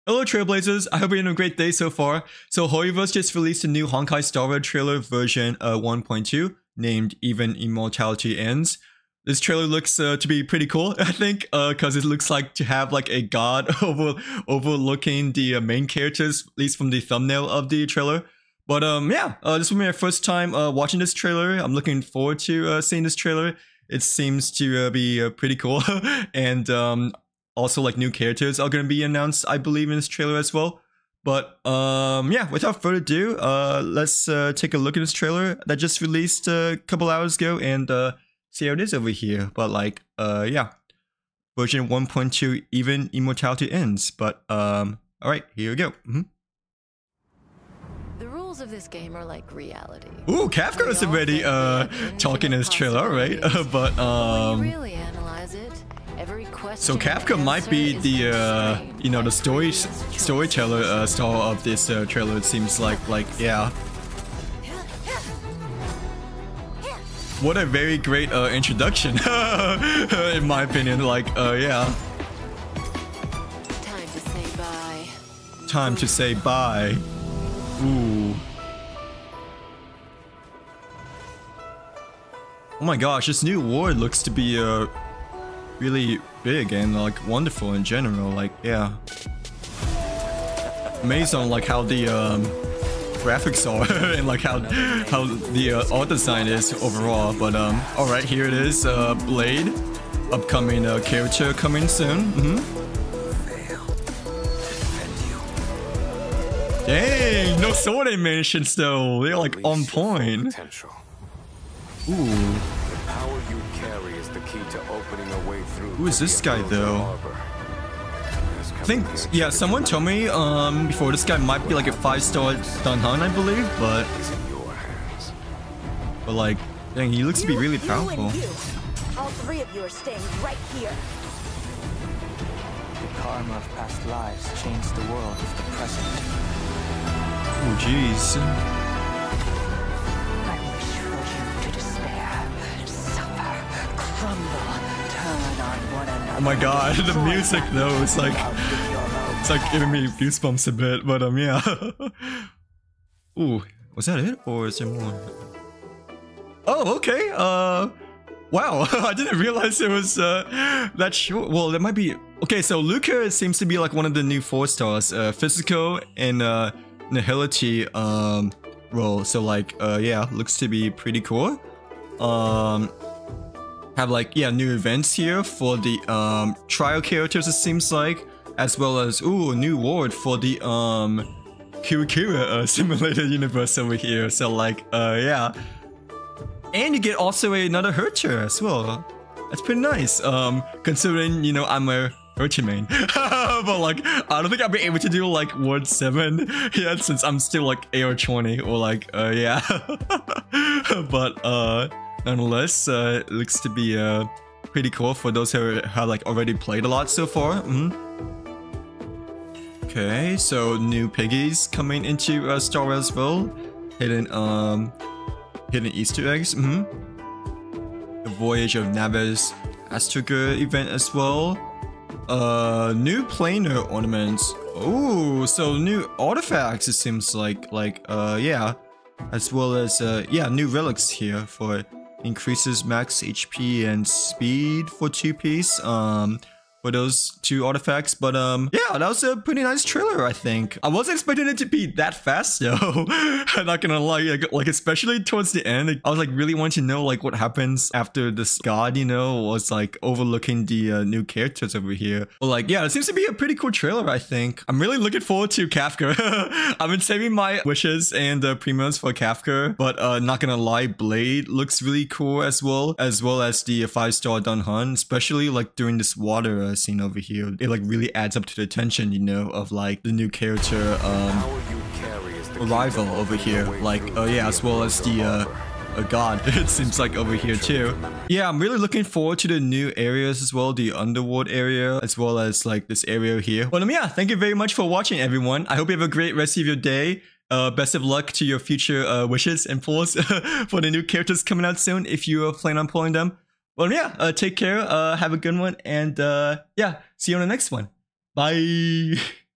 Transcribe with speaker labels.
Speaker 1: Hello Trailblazers, I hope you're having a great day so far. So HoYoverse just released a new Honkai Star Rail trailer version 1.2 named Even Immortality Ends. This trailer looks to be pretty cool, I think, because it looks like to have like a god overlooking the main characters, at least from the thumbnail of the trailer. But yeah, this will be my first time watching this trailer. I'm looking forward to seeing this trailer. It seems to be pretty cool, and also like new characters are going to be announced, I believe, in this trailer as well. But yeah, without further ado, let's take a look at this trailer that just released a couple hours ago and see how it is over here. But like yeah, version 1.2 Even Immortality Ends. But all right, here we go.
Speaker 2: The rules of this game are like reality.
Speaker 1: Ooh, Kafka is already talking in this trailer, alright. But
Speaker 2: when you really analyze it, every
Speaker 1: so
Speaker 2: question
Speaker 1: Kafka might be the you know, the storyteller star of this trailer. It seems like yeah. What a very great introduction, in my opinion. Like yeah.
Speaker 2: Time to say bye.
Speaker 1: Time to say bye. Ooh. Oh my gosh, this new world looks to be really big and like wonderful in general. Like yeah, amazed on like how the graphics are and like how the art design is overall. But all right, here it is. Blade, upcoming character coming soon. Dang, no sword animations though. They're like on point. Ooh.
Speaker 3: The power you carry is the key to opening a way through.
Speaker 1: Who is this guy though? I think, yeah, someone told me before this guy might be like a 5-star Danhan, I believe, but like, dang, he looks to be really powerful.
Speaker 4: All three of you are staying right here.
Speaker 5: The karma of past lives changed the world of the present.
Speaker 1: Oh jeez.
Speaker 4: I wish for you to despair, suffer, crumble, turn on one another.
Speaker 1: Oh my god, the music though, it's like giving me goosebumps a bit, but yeah. Ooh, was that it or is there more? Oh, okay. Wow, I didn't realize it was that short. Well, that might be okay. So Luca seems to be like one of the new 4-stars, physical and nihility role. So like yeah, looks to be pretty cool. Have like, yeah, new events here for the trial characters, it seems like, as well as ooh, a new world for the Kirikira simulated universe over here. So like yeah, and you get also another Hercher as well. That's pretty nice, considering, you know, I'm a Hercher main. But like, I don't think I'll be able to do like Word 7 yet, since I'm still like AR 20 or like yeah. But nonetheless, it looks to be pretty cool for those who have like already played a lot so far. Okay, so new piggies coming into Star Rail as well. Hidden Easter eggs. The Voyage of Navis Astraga event as well. New planar ornaments. Oh, so new artifacts, it seems like yeah, as well as yeah, new relics here for increases max HP and speed for 2-piece for those 2 artifacts. But yeah, that was a pretty nice trailer, I think. I wasn't expecting it to be that fast though. I'm not gonna lie, like especially towards the end, I was like really wanting to know like what happens after this god, you know, was like overlooking the new characters over here. But like yeah, it seems to be a pretty cool trailer, I think. I'm really looking forward to Kafka. I've been saving my wishes and premiums for Kafka, but not gonna lie, Blade looks really cool as well as the 5-star Danhan, especially like during this water scene over here. It like really adds up to the tension, you know, of like the new character arrival over here. Like yeah, as well as the god, it seems like over here too. Yeah, I'm really looking forward to the new areas as well, the underworld area, as well as like this area here. But yeah, thank you very much for watching, everyone. I hope you have a great rest of your day. Best of luck to your future wishes and pulls for the new characters coming out soon, if you plan on pulling them. Well, yeah, take care, have a good one, and yeah, see you on the next one. Bye!